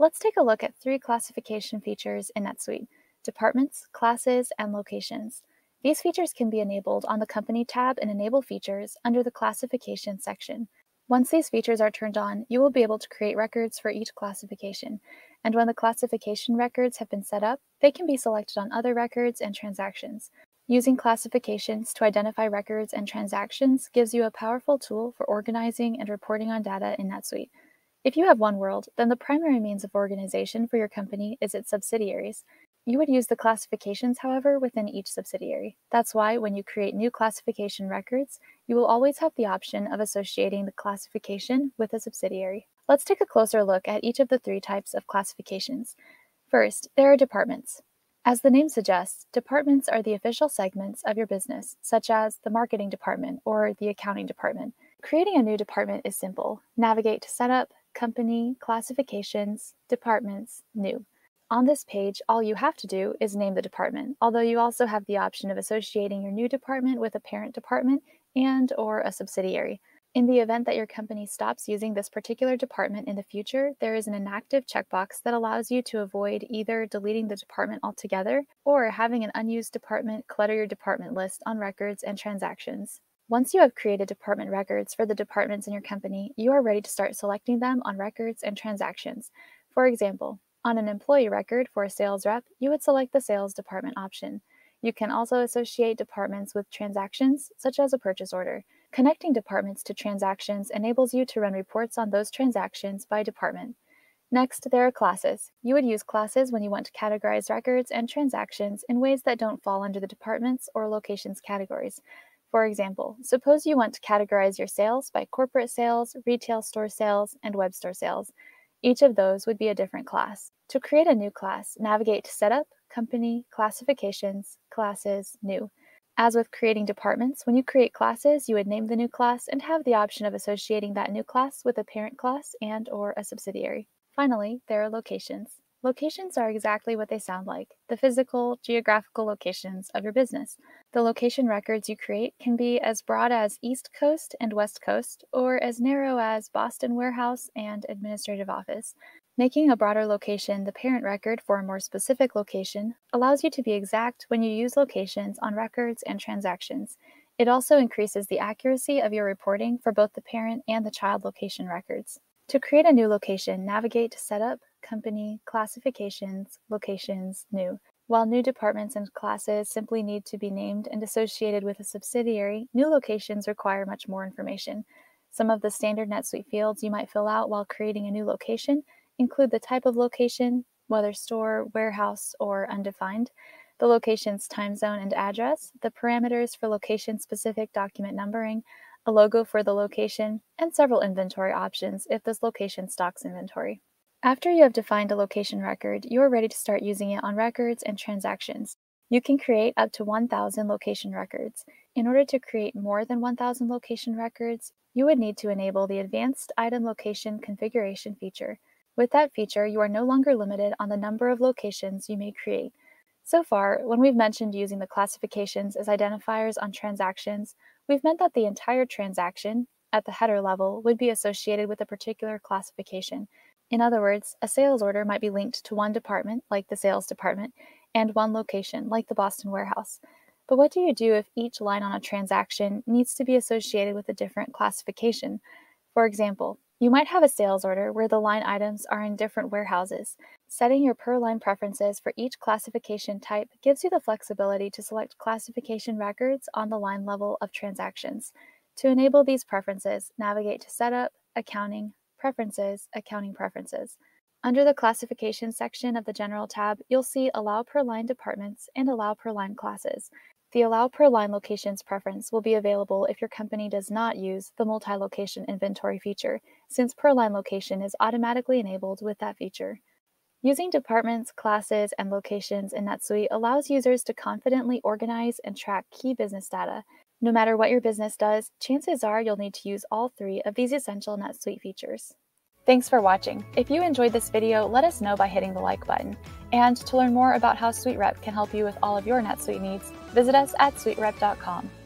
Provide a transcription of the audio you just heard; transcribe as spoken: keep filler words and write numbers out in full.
Let's take a look at three classification features in NetSuite: departments, classes, and locations. These features can be enabled on the Company tab in Enable Features under the Classification section. Once these features are turned on, you will be able to create records for each classification, and when the classification records have been set up, they can be selected on other records and transactions. Using classifications to identify records and transactions gives you a powerful tool for organizing and reporting on data in NetSuite. If you have OneWorld, then the primary means of organization for your company is its subsidiaries. You would use the classifications, however, within each subsidiary. That's why when you create new classification records, you will always have the option of associating the classification with a subsidiary. Let's take a closer look at each of the three types of classifications. First, there are departments. As the name suggests, departments are the official segments of your business, such as the marketing department or the accounting department. Creating a new department is simple. Navigate to Setup, Company, Classifications, Departments, New. On this page, all you have to do is name the department, although you also have the option of associating your new department with a parent department and or a subsidiary. In the event that your company stops using this particular department in the future, there is an inactive checkbox that allows you to avoid either deleting the department altogether or having an unused department clutter your department list on records and transactions. Once you have created department records for the departments in your company, you are ready to start selecting them on records and transactions. For example, on an employee record for a sales rep, you would select the sales department option. You can also associate departments with transactions, such as a purchase order. Connecting departments to transactions enables you to run reports on those transactions by department. Next, there are classes. You would use classes when you want to categorize records and transactions in ways that don't fall under the departments or locations categories. For example, suppose you want to categorize your sales by corporate sales, retail store sales, and web store sales. Each of those would be a different class. To create a new class, navigate to Setup, Company, Classifications, Classes, New. As with creating departments, when you create classes, you would name the new class and have the option of associating that new class with a parent class and or a subsidiary. Finally, there are locations. Locations are exactly what they sound like, the physical, geographical locations of your business. The location records you create can be as broad as East Coast and West Coast, or as narrow as Boston Warehouse and Administrative Office. Making a broader location the parent record for a more specific location allows you to be exact when you use locations on records and transactions. It also increases the accuracy of your reporting for both the parent and the child location records. To create a new location, navigate to Setup, Company, Classifications, Locations, New. While new departments and classes simply need to be named and associated with a subsidiary, new locations require much more information. Some of the standard NetSuite fields you might fill out while creating a new location include the type of location, whether store, warehouse, or undefined, the location's time zone and address, the parameters for location-specific document numbering, a logo for the location, and several inventory options if this location stocks inventory. After you have defined a location record, you are ready to start using it on records and transactions. You can create up to one thousand location records. In order to create more than one thousand location records, you would need to enable the Advanced Item Location Configuration feature. With that feature, you are no longer limited on the number of locations you may create. So far, when we've mentioned using the classifications as identifiers on transactions, we've meant that the entire transaction, at the header level, would be associated with a particular classification. In other words, a sales order might be linked to one department, like the sales department, and one location, like the Boston warehouse. But what do you do if each line on a transaction needs to be associated with a different classification? For example, you might have a sales order where the line items are in different warehouses. Setting your per-line preferences for each classification type gives you the flexibility to select classification records on the line level of transactions. To enable these preferences, navigate to Setup, Accounting, Preferences, Accounting Preferences. Under the Classification section of the General tab, you'll see Allow Per Line Departments and Allow Per Line Classes. The Allow Per Line Locations preference will be available if your company does not use the Multi-Location Inventory feature, since Per Line Location is automatically enabled with that feature. Using departments, classes, and locations in NetSuite allows users to confidently organize and track key business data. No matter what your business does, chances are you'll need to use all three of these essential NetSuite features. Thanks for watching. If you enjoyed this video, let us know by hitting the like button. And to learn more about how SuiteRep can help you with all of your NetSuite needs, visit us at SuiteRep dot com.